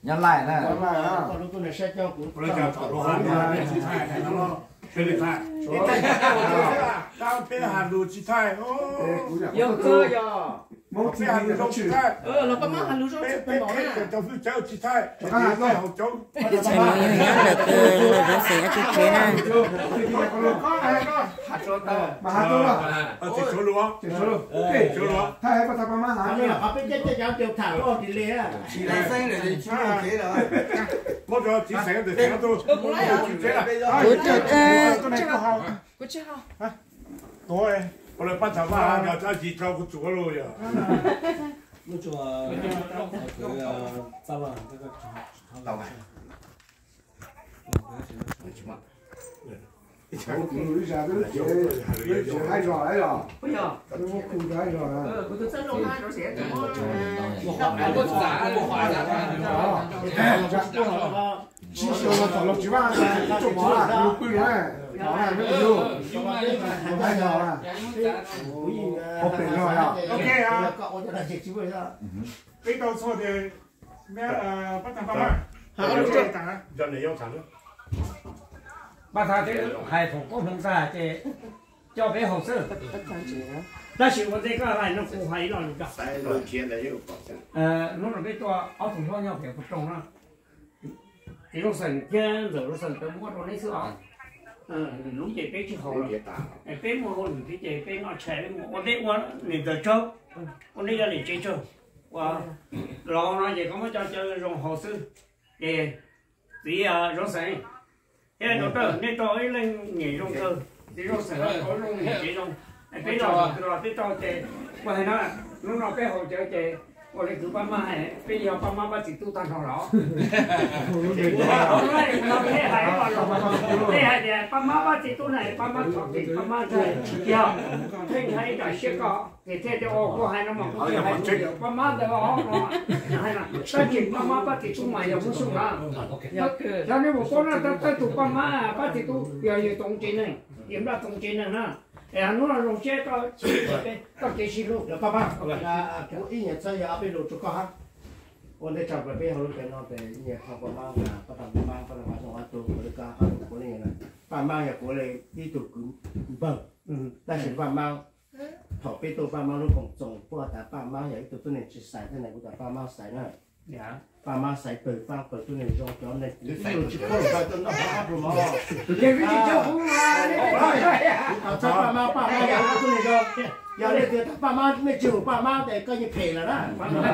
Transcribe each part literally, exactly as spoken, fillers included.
nhắn lại nè nhắn lại á còn lúc tôi này sẽ cho cũng bây giờ thảo luận là chỉ thay này nó cái điện thoại tao thấy hàng đồ chỉ thay yêu cơ giờ một cái hàng đồ chỉ thay ờ nó có mắc hàng đồ cái cái cái tao cứ cháu chỉ thay cái này học cháu Chạy nó nhớ được nó sẽ chút chế ha. mà hạt tôi là ờ chỉ số luôn chỉ số luôn số luôn thay hay bắt thằng má hả này họ bên trên cháu tiêu thảo rồi thì lẽ chỉ là xanh để chỉ là thế rồi một giờ chỉ sáng để sáng tôi cũng lấy à thế là Cú chuột ơi. cái này có học có chứ không tôi我来把头发搞到几条不做了呀。 那个那个咋了？那个老板 Hãy cụ núi ra nó chế nó chế hai giò đấy rồi bây giờ nó có cụ hai giò à ờ tôi sẽ lông hai nó sẽ chỉ số là tổng lộc chỉ ba chục món là lục quy rồi món này mới được luôn hai giò à hộp tiền rồi à Ok à. cậu cho là dịch chứ bây giờ cái đầu số thì mẹ bắt thằng ba ba hả chưa cả giờ này yêu thằng nữa bà thà cái hệ thống công thông ra cái cho cái hồ sơ但是我这个来弄不还了你个呃弄了个多熬桶泡尿也不中了这种神天走了神都摸着那时候嗯弄这杯就好了哎杯摸我你这杯拿起来我这我你的粥我那个你接粥我然后呢也咁就就用hồ sơ để thì用神 cái đó đó nên tôi lên nghề trong cơ thì nó sẽ có trong nghề chỉ trong cái đó rồi cái đó thì vậy nó lúc nào cái hồ trợ chị我哋叫爸媽係，比如爸媽不時都單頭佬。我哋諗你係話你係嘅，爸媽不時都係爸媽托住，爸媽就係有，聽喺度識個，你聽到我我係那麼嗰啲係，爸媽就話我係啦，但係爸媽不時都買又唔送啊。有你我講啦，得得做爸媽啊，不時都又要動錢啊，點解動錢啊啦？ 哎，弄了弄些到到几十路，爸爸， 啊，我一年只有阿边路做个哈，我哋就嚟俾好多嘅我哋一年學個貓啊，不但貓，不但話仲話做我哋家下嗰啲嘢啦，扮貓又過嚟呢度管幫，嗯，但係扮貓，頭邊到扮貓都共種，不過但扮貓又呢度都能接晒，真係嗰度扮貓洗啦，呀。 爸媽洗對翻對都嚟用咗你，你呢度接嗰度都得啱咗嘛？你呢啲就好啦，你頭先爸媽爸媽有都嚟用，有你哋爸媽咩做爸媽哋跟住皮啦啦。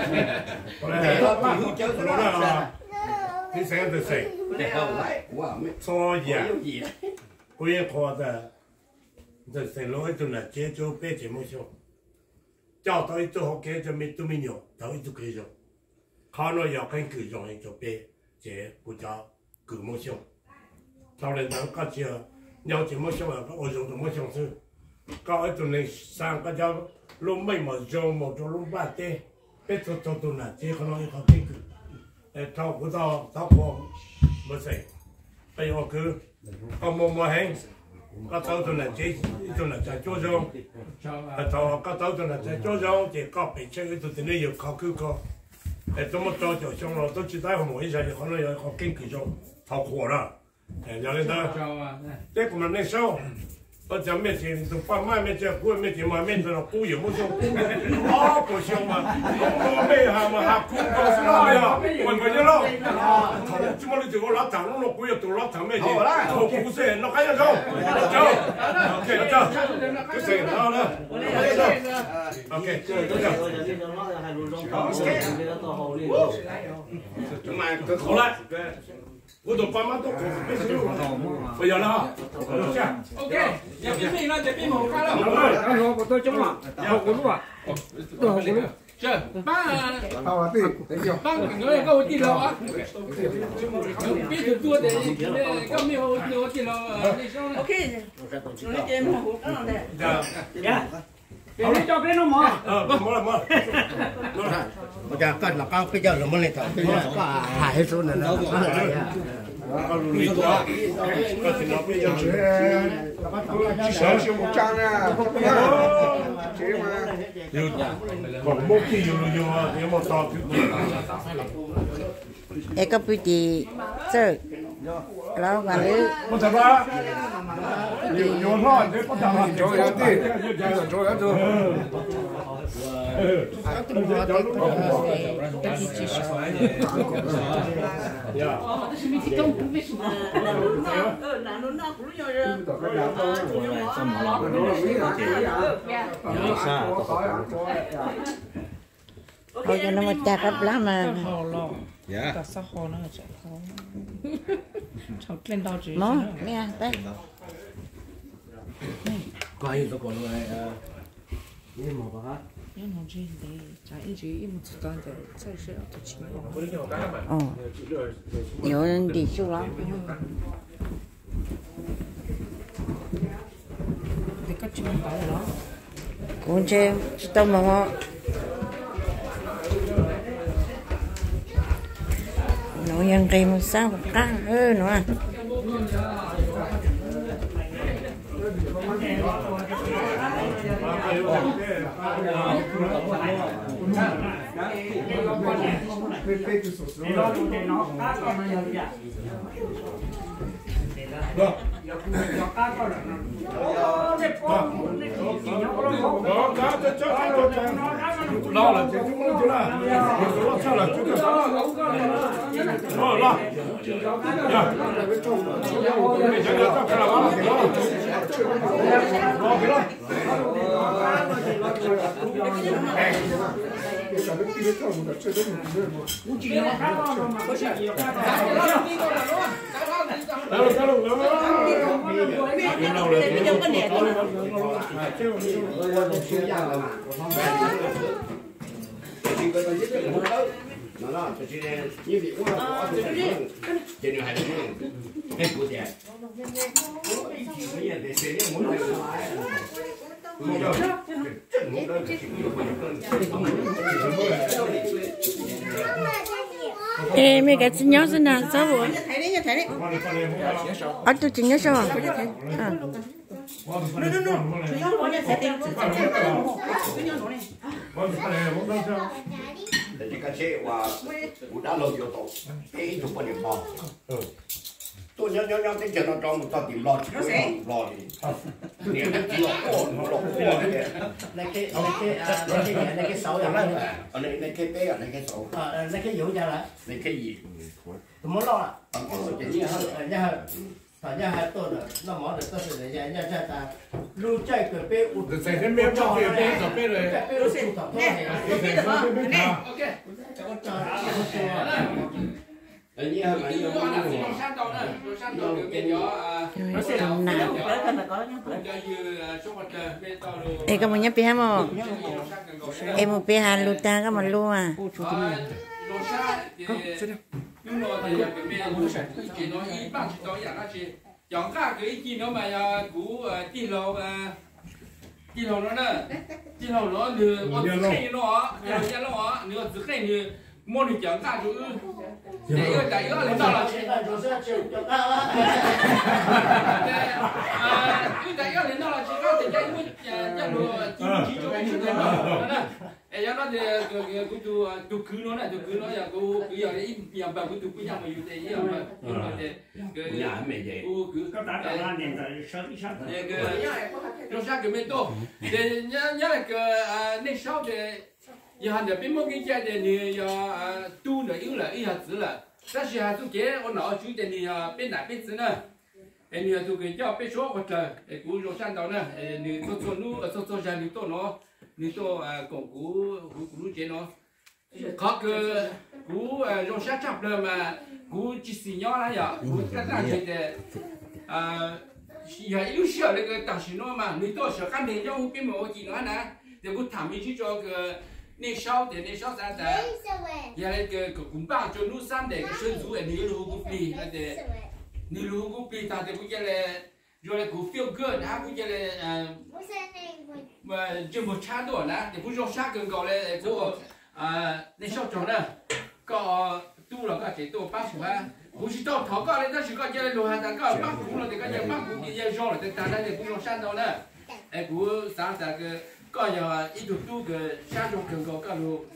你成日就食，錯嘢，佢一個就就食落去就嚟接咗啤酒冇上，叫到一做好嘅就未都未用，到一做佢用。 เขาเราอยากให้คือ用一做啤酒不叫คือ冇上，當然人家就有錢冇上啊，我用就冇上先，搞一做你生個叫攞咩冇用冇做攞八啲，俾做做到嗱，即係可能要佢佢誒透過到透過冇食，譬如我佢個冇冇興，個走到嗱即做嗱就做上，誒就個走到嗱就做上，即係個鼻出去到你要靠佢個。 誒，咁我做就上咯，都知道我每一日可能有個經濟上透過啦。誒，有你得，即係咁樣你收，我就咩錢，做爸媽咩隻股咩錢嘛，咩就股又冇上，哦，不上嘛，我咩下嘛下股高先啦，為乜嘢咯？頭先我哋做個laptop，我落股又做laptop咩錢？做股先，落緊一做，做 ，OK， 做，就成好啦。OK， 好啦，我做爸媽都我有啦，我 OK， 有邊邊啦，這邊冇開啦。我我都中啦，學過咯啊，都學過咯。這幫啊，幫我個我啲咯啊，邊度多啲，咁咪好多啲咯。OK， 我呢啲冇好啱嘅。呀。 好你做俾我冇？ 呃，冇啦冇啦，冇啦。 我就跟落交比較兩蚊嚟頭，個係數嚟啦。 我努力做，我聽到比較少。 至少小木匠啊，這嘛。 要黃木機要要啊，有冇到條？ ê có bị gì sơ lo mà nữ Có thật ra nhiều nhiều thôi chứ có thật là chỗ đó đi chỗ đó chỗ thôi cho nó mà cha cấp lắm mà dạ Cả sao khó nó chả khó. Cháu lên đau chứ. nó nghe đấy coi tôi còn lại nhưng mà có hát Nhưng mà chuyện đấy, chả ý chí im một tuần rồi, sai sự ở tổ chức. ồ nhiều nên đi xuống lắm Thì các chuyện đó là cũng chơi tao mà ngon nóยังcây một sao một cá ơ nó đó cá cho cho cho lo là chứ chúng nó chứ là lo sao là chứ được lo lo ya để cho nó cho là lo lo cái đó Hello, hello, nó nó cho chị này như vậy cũng có chị này hay là cái của chị bây giờ để xem những món này ê mấy cái xin nhớ xin nào sao vậy ở tôi xin nhớ sao à để cái chế và cũng đã lâu rồi tổ cái chụp bao nhiêu bao tôi nhớ nhớ nhớ cái chuyện nó trong một tao tìm lo chứ lo gì nhiều cái chuyện lo lo lo này cái này cái này cái này cái xấu là ở đây này cái bé ở đây cái xấu ờ này cái gì vậy là này cái gì tôi muốn lo à tôi chỉ nhớ hơn nhớ hơn phải nhớ hai tôi nữa nó món được tôi sẽ nhớ nhớ cho ta lưu chạy cái bé ụt để xem cái miếng cho cái bé tập bé rồi cái bé ụt tập thôi này ok cho cho anh nhớ mà nhớ món nào rồi sang đầu nữa rồi sang đầu cái nhỏ nó sẽ làm nào ê có một nhấp pi ham không em một pi ham lu ta có một lu à nhưng mà thì cái bên chỉ nói ý bằng chỉ nói là chỉ chọn cả cái gì nó mà cú chi lầu chi lầu nó nè chi lầu nó được có cái nó cái nó nữa từ cái nữa mua được chọn cả chỗ để cái cái cái lên đó là cái cái lên đó là chỉ có thể cái mua cái đồ chi chi chỗ cái chỗ ê giờ nó thì cái cái tụ tụ cứ nó này tụ cứ nó giờ cô cứ giờ đấy nhà bà cứ tụ cứ nhà màอยู่đấy giờ mà cái nhà mẹ vậy cô cứ cái trong sáng cái mấy tô để nhớ nhớ là cái nên sau để giờ hành để bên một cái chuyện để như giờ tu nữa yếu là ít hạt tử là但是还是给我脑主的你啊边哪边子呢？哎，你就给叫别说我这，哎，古肉山道呢，哎，你做做路，做做山你做喏。你说呃，讲古古古路节喏，เขา个古呃，用下잡了嘛，古几十年了呀，古个大学的，呃，也有些那个大学喏嘛，你到小干的要我并没有几年呢，这古他们去做个那少的那少啥的，也那个个公办做路上的个生族，你路古比那的，你路古比他的古叫嘞，叫嘞古 feel good，他古叫嘞呃。mà chưa một cha tuổi nè thì cũng trong sát gần gọi là của à nên sau chồng nè có tu là có thể tu bác chủ ha cũng chỉ to thọ có lên đó chỉ có chơi đồ hàng có bác cũng là thì có chơi bác cũng thì chơi rồi thì ta đây thì cũng trong sát đâu nè em cũng sáng sáng cái có giờ ít tu tu cái sát trong gần gọi có đồ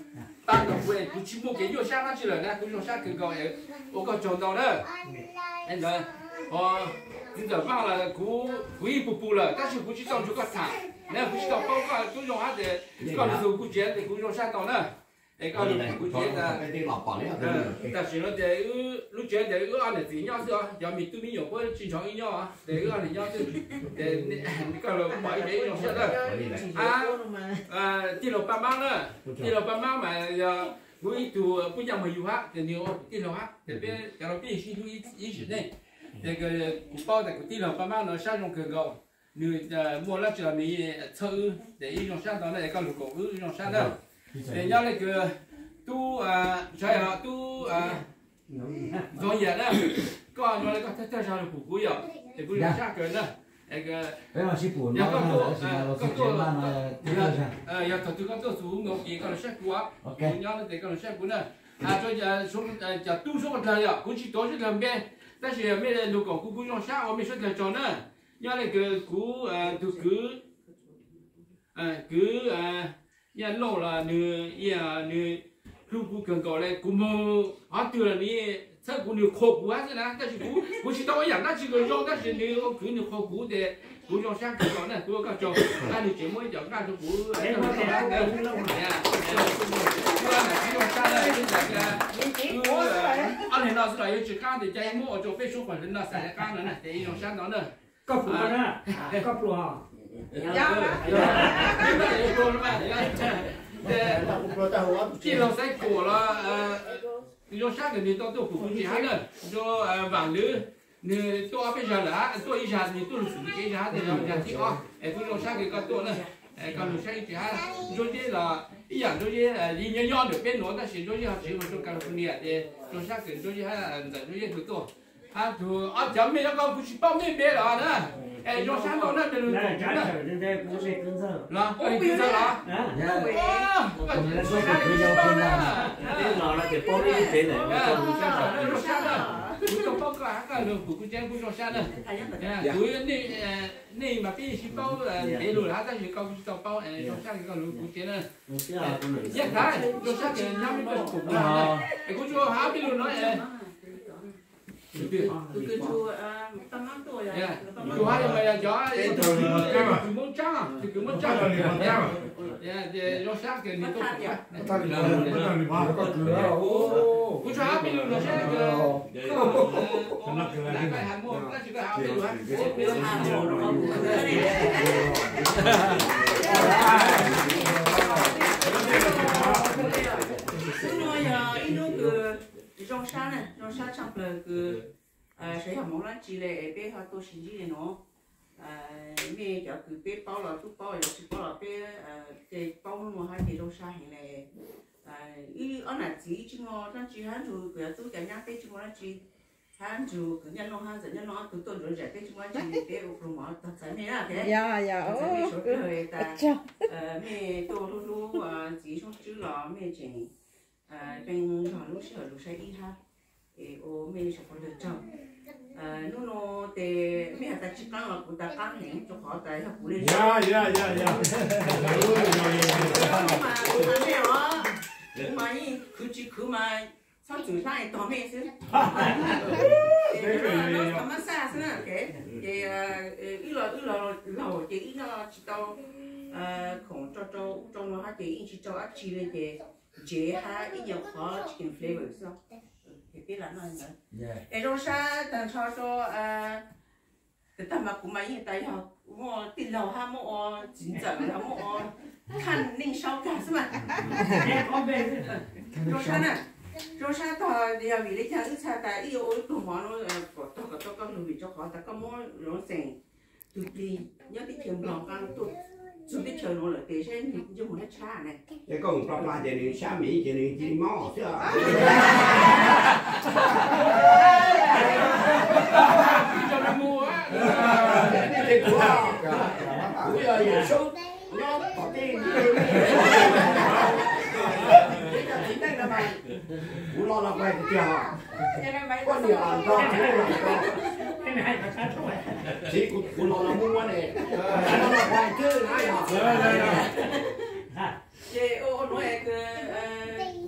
ban đầu về cũng chỉ một cái vô sang nó chỉ là nè cũng vô sang cứ gọi ô có trồng đâu nữa anh rồi ờ bây giờ bao là cú cú ít bù bù là但是估计到就个惨那估计到包括就用它的搞的时候估计的估计用山到呢哎搞的估计的但是呢的路觉得有按的怎样是啊要米都米有过经常一样啊的有按的样是的你你搞了买一点用下的啊呃地楼帮忙呢地楼帮忙嘛要我一度不讲没有哈的牛地楼哈这边假如变形都一一时内这个古包的地楼帮忙呢山用更高你呃摸了这米车的一种山到那个路狗一种山的人家那个都呃啥呀都呃作业呢ก็原来个他在上的不贵呀也不用下个呢那个要个做呃个做呃要做这个做数我给个下过人家那个下过呢啊这家说呃叫都说个呀估计都是两边但是没人路狗不不用下我没说在找呢nhà này cứ cú từ cứ cứ nhà lâu là nửa nhà nửa lúc cú cần gọi là cú mơ ở từ là ní sao cú nửa khổ cú hết nè但是cú cú chỉ tao养那几个肉但是nửa cứ nửa khổ cú de cú用sang cái đó này cú cái chỗ anh nửa chỉ mới chọn cái chỗ cú cái đó là cái cú là chỉ用sang này cái cái cú anh này nó là chỉ cái để chạy mua ở chỗ Facebook của mình là xài cái nữa này để dùng sang đó nữa có phụ nữa có phụ hả? Dạ. Chỉ là cái cổ là do sát cái này tôi tôi cũng chỉ hay nữa do vàng nữ nữ tôi bây giờ là tôi ý ra thì tôi sử dụng cái giá thì là giá trị ó tôi do sát cái con tôi nữa còn được sai chỉ hay do thế là ý dạng do thế đi nhau nhau được bên nó ta chỉ do thế chỉ một số California thì do sát cái do thế hay là do thế của tôi à thu à chấm mình nó còn cũng chỉ bao nhiêu bé rồi nè, em cho sáng đó nó được được này trả lời đến đây cũng sẽ cứng giờ là có cứng giờ là có thể số cái cứng giờ cứng giờ cái nó là cái bao nhiêu thế này nó còn sáng nó sáng đó cũng không bao cả cả được cũng chén cũng cho sáng đó cuối này này mà cái chỉ bao là để rồi hả ta chỉ câu chỉ bao em cho sáng cái câu cũng chén này nhất cái cho sáng cái năm mươi cũng là em cũng cho hả bây giờ nói cứ cứ chú tầm năm tuổi rồi chú hai người là chó cứ muốn trăng thì cứ muốn trăng để nó sát cái này tốt cứ cho hai mươi nó sẽ cái cái hàng một cái chỉ cái hàng một trong sáng này trong sáng trong là cứ sẽ học món ăn chỉ là bé họ tôi xin gì nó mẹ cho cứ bé bao là tôi bao là chỉ bao là bé cái bao nó hai thì trong sáng hiện này ý ở này chỉ chỉ ngồi trong chỉ hắn rồi cái tôi cái nhang bé chỉ ngồi chỉ hắn rồi cái nhân nó hắn rồi nhân nó tôi tôi rồi giải bé chỉ ngồi chỉ bé ở trong mỏ thật sự này là thế dạ dạ ô mẹ tôi lúc lúc chỉ trong chữ là mẹ chỉ bên họ lúc xưa lúc say ít ha, ô mình sẽ có được chồng, lúc nó để mình ta chỉ cần là chúng ta căng hẹn cho họ tại học lên. Dạ dạ dạ dạ. mà mà mẹ họ, mà đi cứ chỉ cứ mà sao chủ sai tao mẹ xí. Nó nó mà xa xí nè cái, cái ít là ít là lâu cái ít là chỉ tao không cho cho trong nó hát cái ít chỉ cho ác chi lên cái chế ha ít nhiều khó chicken flavor sao thì biết là nó nữa em rồi sa tao cho cho cái tao mà cũng mấy tay họ mua tiền lầu ha mua chính trận là mua khăn ninh sau cả sao mà rồi sa nè rồi sa tao đi vì lấy theo ít sa tại yêu ôi tụi món nó có tao có tao có người bị cho khó tao có mua nó sành tụi đi nhớ cái chuyện lòng căng tụi chúng biết chờ nó là để xem thì dùng một hết cha này cái con trong là để đi xa mỹ để đi đi mò chứ cho nó mua á đi qua bây giờ giờ số nó có tiền cú lo là quay cái tiền có nhiều ăn cho cái này là sao thôi chỉ cú cú lo là mua này nó là quay chứ này chị ô nói cái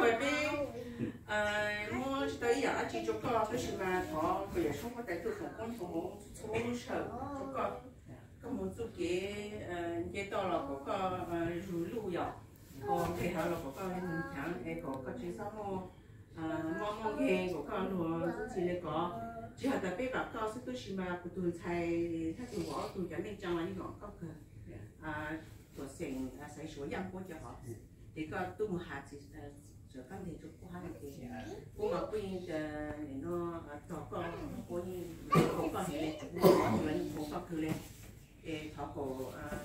rồi bé mua cho tới giờ chỉ cho con cái sự mà họ bây giờ sống có tại tôi không con không không sợ có có một số cái cái to là có có rủi ro rồi còn cái họ là có có mình thằng cái có có chỉ sao mua mua mua cái có có đồ chỉ là có chỉ là tại bé bảo con sẽ tôi chỉ mà tôi thay thay tôi bỏ tôi cho nên trong là những có cơ à tôi sinh sẽ số yan của cho họ thì có tôi một hạt thì giờ các thì chụp qua thì cô mà quên để nó cho con cô như cô con thì lên cô lên cô con cứ lên để thọ cổ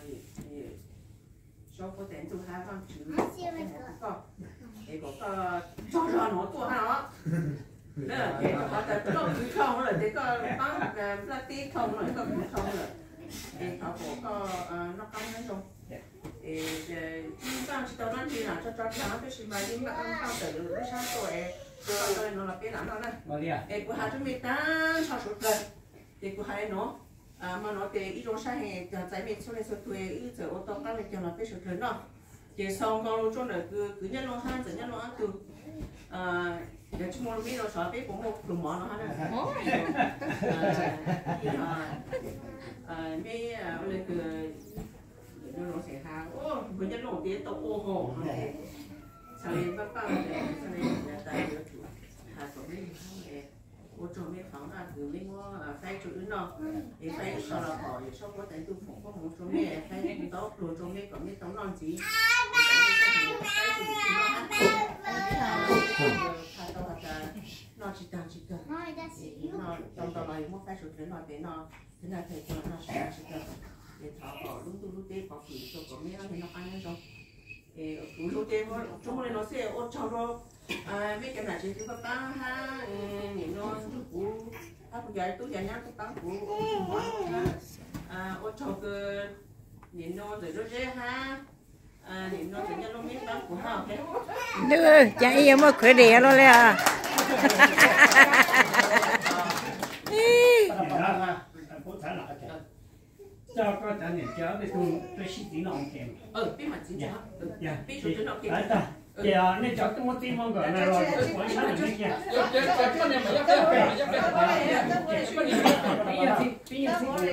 cho cô tiền tôi hai con chữ con để có có cho ra nó của nó nữa để có cái cái cái không rồi để có bán cái plastic không rồi có cái không rồi để thọ cổ có nó cong lên không để bạn chỉ tao nói gì là cho cho cháu cái gì mà những bạn cao tới được cái sao tuổi rồi rồi nó là cái nào đó này để của hai chúng mình ta cho số lần để của hai nó mà nó để ít rồi sang hè tại mình số này số tuổi ít giờ ô tô các này cho nó cái số lần đó để xong con luôn cho nó cứ cứ nhân nó hai giờ nhân nó từ để chúng mình biết nó sợ biết cũng một đồng mỏ nó ha mấy lên từ nó sẽ hàng ô bây giờ nó để tàu ô hồ sau này bác bác này sau này là tại vì hà tổ mấy thằng ô cho mấy phòng là từ mấy mua phải chụp nó để phải sau là bỏ để sau có thể tôi phụ có một số mấy phải tốt rồi cho mấy còn mấy tấm non gì nó chỉ cần chỉ cần nó trong tàu này mua phải chụp nó để nó thế này thì nó sẽ chỉ cần để thọ bỏ lúc tôi lúc tết bỏ phỉ cho có mấy anh nó ăn rồi lúc tết chúng mình nó sẽ ôn cho rồi mấy cái này chỉ chúng ta ha nhìn nó cũ ha bây giờ tôi giờ nhá tôi bán cũ ôn cho cái nhìn nó rồi nó dễ ha nhìn nó tự nhiên nó miếng bán cũ ha ok được chẳng yêu mà khỏe đẻ luôn à cho có trả tiền cho cái tôi tôi xin tiền nó kèm ừ biết mà chính xác dạ biết số tiền nó kèm thì nên cho tôi một tiền mong gọi này rồi tôi sáng được cái kia cái cái cái này mà